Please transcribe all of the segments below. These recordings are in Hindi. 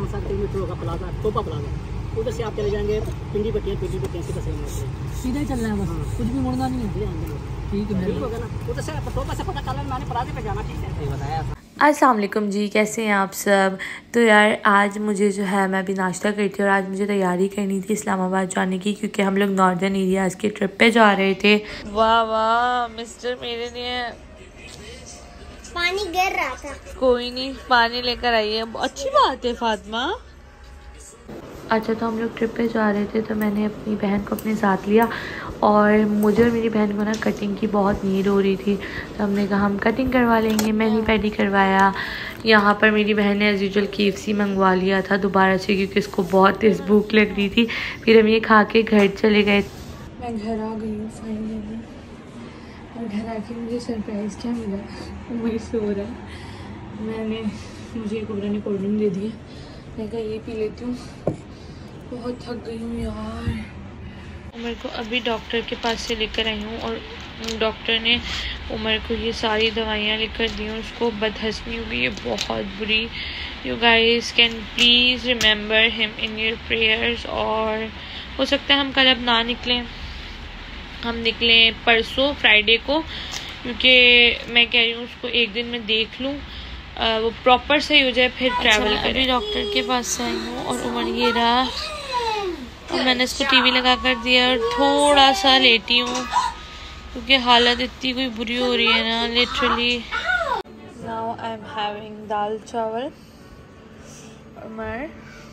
सकते हैं मेट्रो का प्लाजा, टोपा प्लाजा, उधर से आप चले जाएंगे पिंडी पट्टियाँ सीधा सीधा ही चलना है बस, कुछ भी मुड़ना नहीं है। ठीक है, होगा ना, उधर से टोपा से पता चला मैंने प्लाजे पे जाना। ठीक है, बताया। अस्सलाम वालेकुम जी, कैसे हैं आप सब। तो यार आज मुझे जो है मैं अभी नाश्ता करी थी और आज मुझे तैयारी करनी थी इस्लामाबाद जाने की, क्योंकि हम लोग नॉर्दर्न एरियाज़ के ट्रिप पे जा रहे थे। वाह वाह मिस्टर मेरे लिए पानी गिर रहा था। कोई नहीं, पानी लेकर आइए, अच्छी बात है फातिमा। अच्छा, तो हम लोग ट्रिप पे जा रहे थे तो मैंने अपनी बहन को अपने साथ लिया और मुझे और मेरी बहन को ना कटिंग की बहुत नीड हो रही थी, तो हमने कहा हम कटिंग करवा लेंगे। मैंने पैडी करवाया। यहाँ पर मेरी बहन ने एज यूजुअल KFC मंगवा लिया था दोबारा से, क्योंकि इसको बहुत तेज़ भूख लग रही थी। फिर हम ये खा के घर चले गए। मैं घर आ गई हूँ फाइनली, और घर आके मुझे सरप्राइज़ क्या मिला, वही सो रहा है। मुझे कुबरा ने कोल्ड ड्रिंक दे दी है, मैं कहा ये पी लेती हूँ, बहुत थक गई हूँ यार। उमर को अभी डॉक्टर के पास से लेकर आई हूँ और डॉक्टर ने उमर को ये सारी दवाइयाँ लिखकर दी हैं। उसको बदहज़मी हो गई है बहुत बुरी। You guys can please remember him in your prayers. और हो सकता है हम कल अब ना निकलें, हम निकलें परसों फ्राइडे को, क्योंकि मैं कह रही हूँ उसको एक दिन में देख लूँ, वो प्रॉपर सही हो जाए फिर ट्रैवल करें। अभी डॉक्टर के पास से आई हूँ और उमर ये रहा, और मैंने इसको टीवी लगा कर दिया और थोड़ा सा लेटी हूँ क्योंकि हालत इतनी कोई बुरी हो रही है ना, literally. Now I am having dal chawal. Umar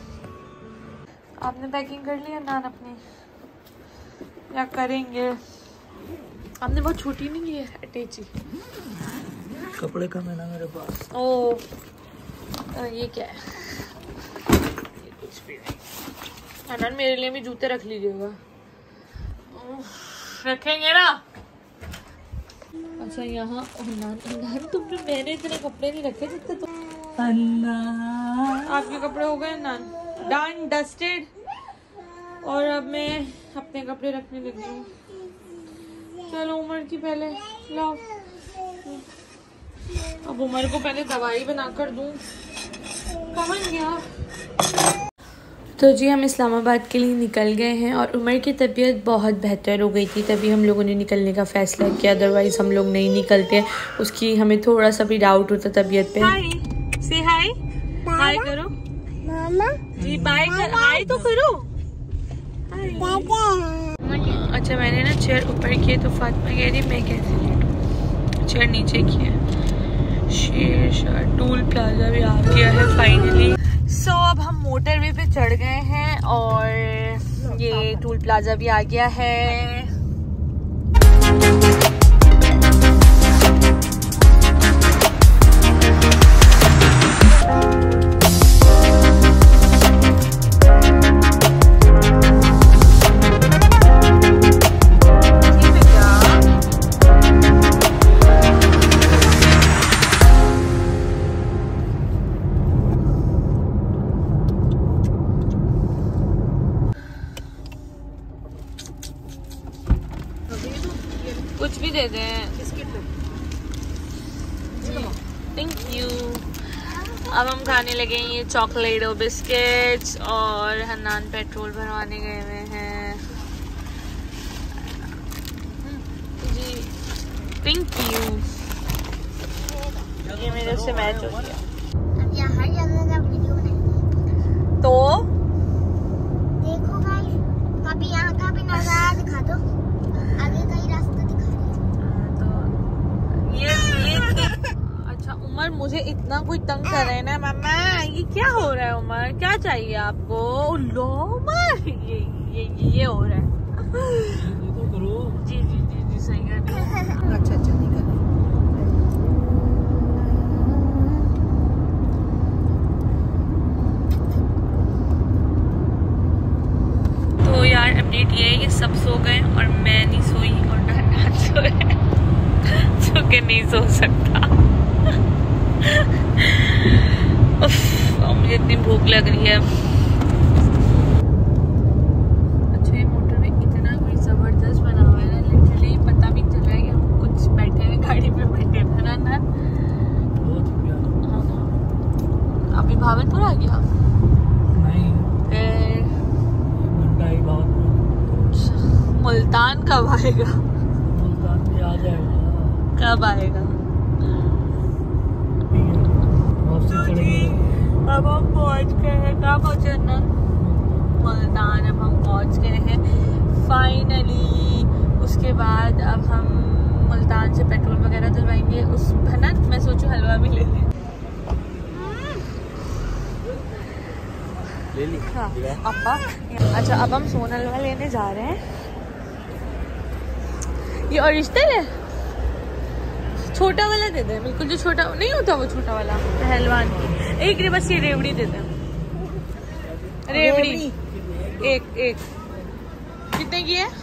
आपने पैकिंग कर लिया नान अपनी, या करेंगे? आपने बहुत छोटी नहीं है अटैची, कपड़े कम है ना मेरे पास। ओ ये क्या है? ये कुछ भी नहीं। अनन मेरे लिए भी जूते रख लीजिएगा। रखेंगे ना? अच्छा यहाँ अनन तुमने, मैंने इतने कपड़े नहीं रखे जितने तुम। आपके कपड़े हो गए अनन, डन डस्टेड, और अब मैं अपने कपड़े रखने लगी हूँ। चलो उमर की पहले लाओ, अब उमर को पहले दवाई बनाकर दूँ। कहाँ गया? तो जी हम इस्लामाबाद के लिए निकल गए हैं और उमर की तबीयत बहुत बेहतर हो गई थी, तभी हम लोगों ने निकलने का फ़ैसला किया, अदरवाइज़ हम लोग नहीं निकलते। उसकी हमें थोड़ा सा भी डाउट होता तबीयत पे। हाय से हाय, हाय करो मामा जी, बाय कर, हाय तो करो। अच्छा मैंने ना चेयर ऊपर की है तो फातिमा कह रही मैं कैसे लेटूं, चेयर नीचे की है। शेर टूल प्लाजा भी आ गया है फाइनली। सो अब हम मोटरवे पे चढ़ गए हैं और ये टूल प्लाजा भी आ गया है। कुछ भी दे दें, थैंक यू। अब हम खाने लगे ये चॉकलेट और बिस्किट्स, और हन्नान पेट्रोल भरवाने गए हुए हैं जी, थैंक यू। ये मेरे से मैच हो गया। अब यहाँ जाने का वीडियो नहीं तो देखो गाइस, कभी यहाँ का भी नजारा दिखा दो, आगे का ही रास्ता दिखा रही है। तो ये अच्छा उमर मुझे इतना कोई तंग कर रहे हैं ना मम्मा, ये क्या हो रहा है उमर, क्या चाहिए आपको? लो उमर ये हो रहा है। जी जी जी जी सही कर रही है। अच्छा नहीं कर रही। तो यार अपडेट ये है कि सब सो गए और मैं नहीं सोई और ना सोए जो कि नहीं सो सकता। मुझे इतनी भूख लग रही है। अच्छा ये मोटरवे इतना कोई जबरदस्त बना हुआ है ना, लिटरली पता भी चल रहा है कि हम कुछ बैठे हुए गाड़ी पे बैठे हैं ना। अभी भावलपुर आ गया। मुल्तान कब आएगा? मुल्तान भी आ जाएगा। कब आएगा? अब हम पहुंच गए हैं। कहाँ पहुंचे ना? मुल्तान। अब हम पहुंच गए हैं फाइनली। उसके बाद अब हम मुल्तान से पेट्रोल वगैरह डलवाएंगे। उस है ना, मैं सोचूं हलवा भी ले लें। हाँ अब्बा। अच्छा अब हम सोन हलवा लेने जा रहे हैं। ये ओरिजिनल है? छोटा वाला दे दें, बिल्कुल जो छोटा नहीं होता वो छोटा वाला पहलवान की। एक बस ये रेवड़ी दे दें। रेवड़ी एक कितने की है?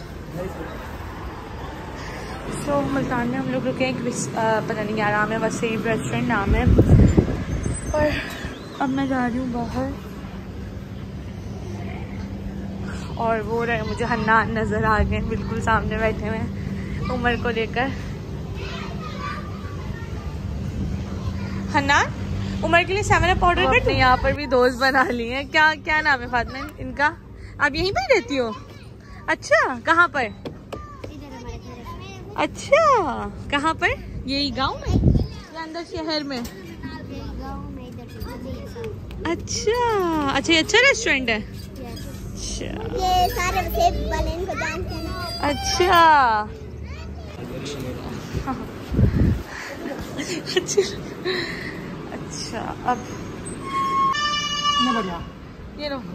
सो मुल्तान में हम लोग रुके हैं। पता नहीं क्या नाम है, वसीम रेस्टोरेंट नाम है। और अब मैं जा रही हूँ बाहर और वो रहे मुझे हन्नान नज़र आ गए बिल्कुल सामने बैठे हुए उमर को लेकर। हन्नान उमर के लिए 7 पाउडर कर। यहाँ पर भी दोस्त बना लिए हैं। क्या नाम है फातिमा इनका? आप यहीं पर रहती हो? अच्छा कहाँ पर? अच्छा कहाँ पर? यही गांव में या अंदर शहर में? अच्छा ये अच्छा रेस्टोरेंट है। ये सारे सेब वाले इनको जानते हैं ना। अच्छा अच्छा अब बढ़िया ये लो।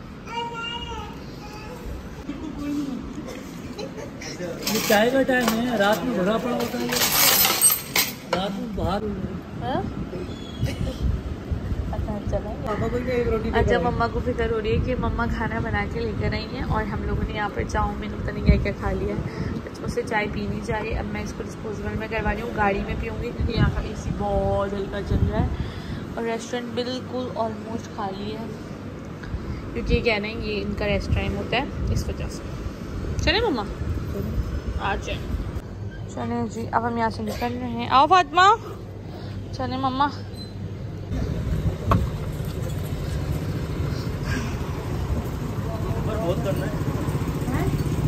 ये चाय का टाइम है, रात में भरा पड़ा होता है। रात में बाहर अच्छा मम्मा को फिक्र हो रही है कि मम्मा खाना बना के लेकर आई हैं और हम लोगों ने यहाँ पर चाउमीन पता नहीं क्या क्या खा लिया है। बच्चों से चाय पीनी चाहिए। अब मैं इसको डिस्पोजेबल में करवा रही हूँ, गाड़ी में पीऊँगी क्योंकि यहाँ का AC बहुत हल्का चल रहा है और रेस्टोरेंट बिल्कुल ऑलमोस्ट खाली है क्योंकि ये कह रहे हैं ये इनका रेस्ट टाइम होता है इस वजह से। चले मम्मा आ जाए। चले जी अब हम यहाँ से निकल रहे हैं। आओ फातिमा। चले मम्मा। बहुत करना है।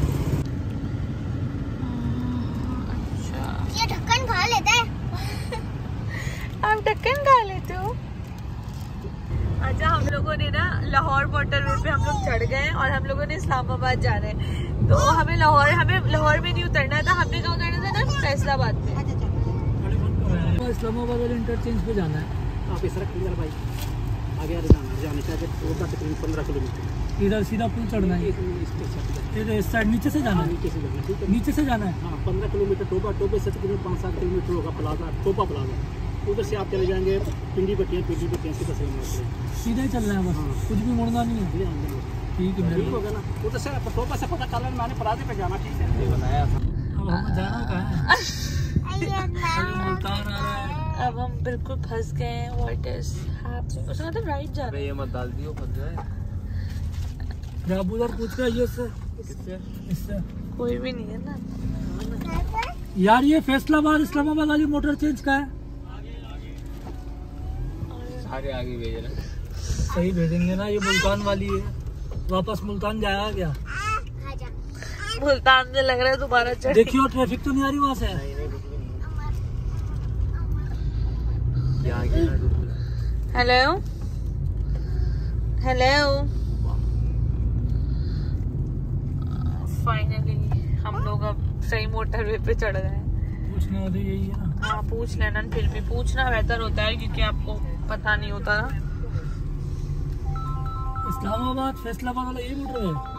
अच्छा ये ढक्कन खा लेता है। आप ढक्कन खा लेते हो? अच्छा हम लोगों ने ना लाहौर वाटरवे पे हम लोग चढ़ गए और हम लोगों ने इस्लामाबाद जाना है तो हमें लाहौर में नहीं उतरना था। हमने कहाँ उतरना था ना? फैसलाबाद में। इस्लामाबाद वाले इंटरचेंज पे जाना है। आप इस तरह भाई आगे जाने चाहिए 15 किलोमीटर। इधर सीधा पुल चढ़ना है। फिर इस साइड नीचे से जाना है। नीचे से जाना है। हाँ 15 किलोमीटर टोपे से तकरीबन 5-7 किलोमीटर होगा प्लाजा, टोपा प्लाजा। उधर से आप चले जाएंगे पिंडी बट्टियाँ सीधा सीधा ही चलना है बस। हाँ। कुछ भी मुड़ना नहीं है। ठीक है होगा ना। उधर से टोपा से पता कर लेना प्लाजे पे जाना। ठीक है बनाया अब जाना कहाँ है? अब हम बिल्कुल फंस गए हैं। What is happening? उसने मतलब राइट जा रहे हैं। ये मत डाल दियो फंस जाए। आप उधर पूछ कर ये इससे कोई भी नहीं है ना यार। ये फैसलाबाद इस्लामाबाद वाली मोटर चेंज का है। आगे भेज रहे। सही भेजेंगे ना। ये मुल्तान वाली है। वापस मुल्तान जाएगा क्या? मुल्तान से लग रहा है दोबारा चढ़। देखियो ट्रैफिक तो नहीं आ रही वहाँ से। हेलो फाइनली हम लोग अब सही मोटरवे पे चढ़ गए हैं। पूछना होता यही है ना। हाँ पूछ लेना। फिर भी पूछना बेहतर होता है क्योंकि आपको पता नहीं होता ना। इस्लामाबाद फैसलाबाद वाला यही मोटर है।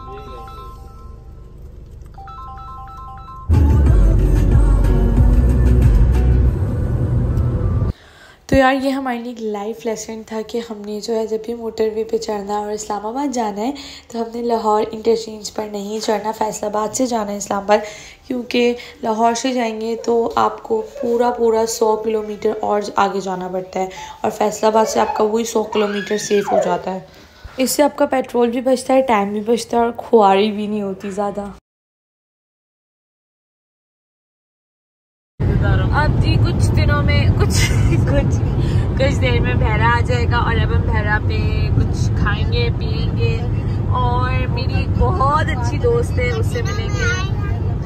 तो यार ये हमारे लिए एक लाइफ लेसन था कि हमने जो है जब भी मोटरवे पे चढ़ना है और इस्लामाबाद जाना है तो हमने लाहौर इंटरचेंज पर नहीं चढ़ना, फैसलाबाद से जाना है इस्लामाबाद। क्योंकि लाहौर से जाएंगे तो आपको पूरा 100 किलोमीटर और आगे जाना पड़ता है और फैसलाबाद से आपका वही 100 किलोमीटर सेफ हो जाता है। इससे आपका पेट्रोल भी बचता है, टाइम भी बचता है और खुआरी भी नहीं होती ज़्यादा। अब जी कुछ दिनों में कुछ देर में बहरा आ जाएगा और अब हम बहरा पे कुछ खाएंगे पिएंगे और मेरी एक बहुत अच्छी दोस्त है उससे मिलेंगे।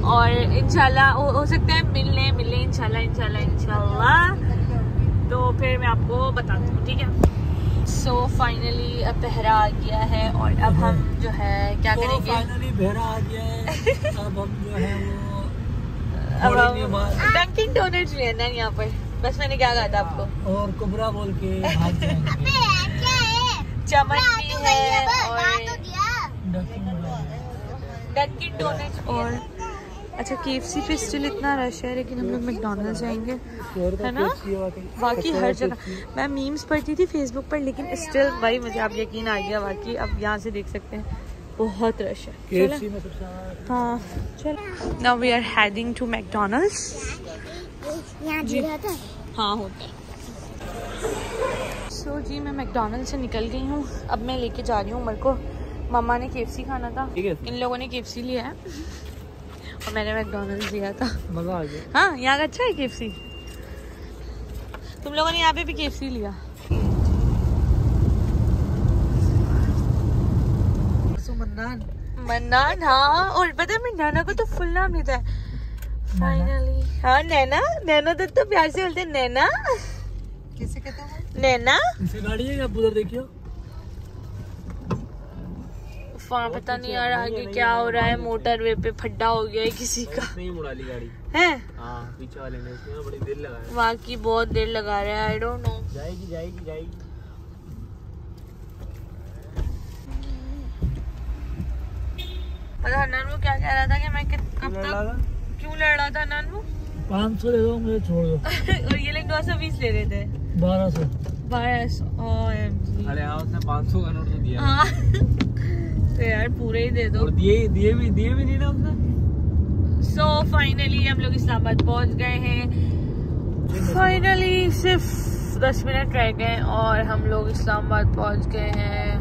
और इंशाल्लाह हो सकता है मिले इंशाल्लाह। तो फिर मैं आपको बताती हूँ, ठीक है। सो फाइनली अब बहरा आ गया है और अब हम जो है क्या करेंगे, फाइनली बहरा आ गया है। अब हम जो है वो डंकिन डोनट्स लेना है यहाँ पर। बस मैंने क्या कहा था आपको, और कुबरा बोल के भाग जाएंगे। चमन भी है और डंकिन डोनट्स और अच्छा KFC पे स्टिल इतना रश है, लेकिन हम लोग मैकडॉनल्ड्स जाएंगे, है ना। बाकी हर जगह मैं मीम्स पढ़ती थी फेसबुक पर, लेकिन स्टिल भाई मुझे अब यकीन आ गया, बाकी अब यहाँ से देख सकते हैं बहुत रश है। हाँ चल, now we are heading to McDonald's. हाँ होता है। सो जी मैं मैकडॉनल्ड्स से निकल गई हूँ, अब मैं लेके जा रही हूँ उमर को। मम्मा ने KFC खाना था, इन लोगों ने KFC लिया है और मैंने मैकडॉनल्ड्स लिया था। मजा आ गया। हाँ यहाँ का अच्छा है KFC। तुम लोगों ने यहाँ पे भी KFC लिया। मन्नान हाँ, और पता है मेरी नाना को तो फुल नाम नहीं था फाइनली। हाँ नैना, नैना तो प्यार से बोलते हैं नैना। कैसे कहते हैं नैना? इसे गाड़ी है, आप उधर देखियो। वहाँ पता नहीं यार आगे क्या हो रहा है, मोटरवे पे फड्डा हो गया है किसी का। नहीं मुड़ा ली गाड़ी है पीछे वाले ने, उसमें बड़ी देर लगा है। वहाँ की बहुत देर लगा रहा है, आई डोंट नो। जाएगी। पता हन्नान वो क्या कह रहा था कि मैं कब तक क्यों लड़ रहा था हन्नान वो। 500 दे दो, मुझे छोड़ दो। और ये लोग 220 ले रहे थे। 1200 OMG। अरे हाँ, उसने 500 का नोट तो दिया। हाँ तो यार पूरे ही दे दो। और दिए भी नहीं ना उसने। सो फाइनली हम लोग इस्लामाबाद पहुंच गए हैं। फाइनली सिर्फ 10 मिनट रह गए और हम लोग इस्लामाबाद पहुंच गए हैं।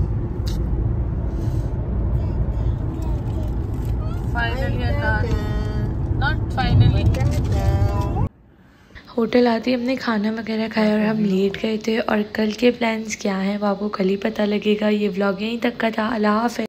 Finally not finally. होटल आते ही हमने खाना वगैरह खाया और हम लेट गए थे, और कल के प्लान्स क्या हैं वो आपको कल ही पता लगेगा। ये व्लॉग यहीं तक का था। अल्लाह हाफ़िज़।